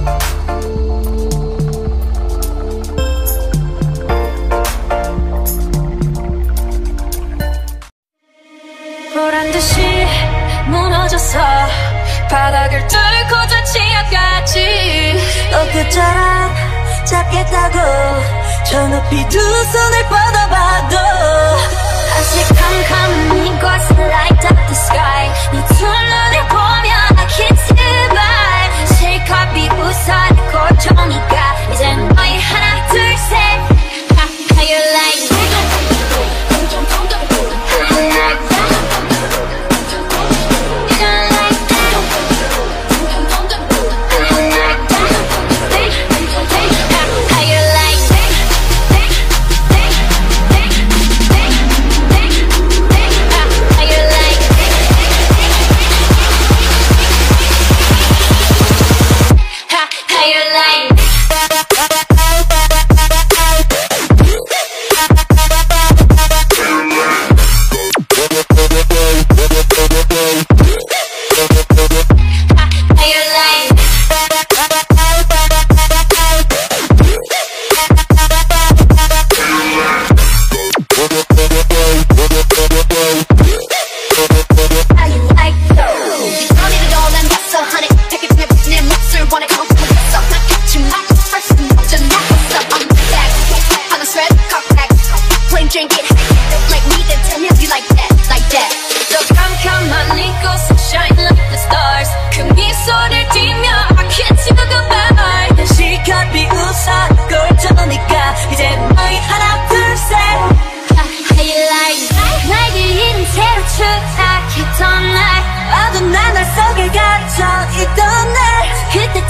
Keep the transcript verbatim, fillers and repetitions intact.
보란듯이 무너져서 바닥을 뚫고 저 치아까지 너 그처럼 잡겠다고 저 높이 두 손을 뻗어봐도 아직 캄캄한 이곳은 light up the sky 네 두 눈을 보면 I can't survive 실컷 비웃어 내 골종이가 이젠 너희 하나 둘셋 How you like that? 나도 난 날 속에 갇혀 있던 날 그때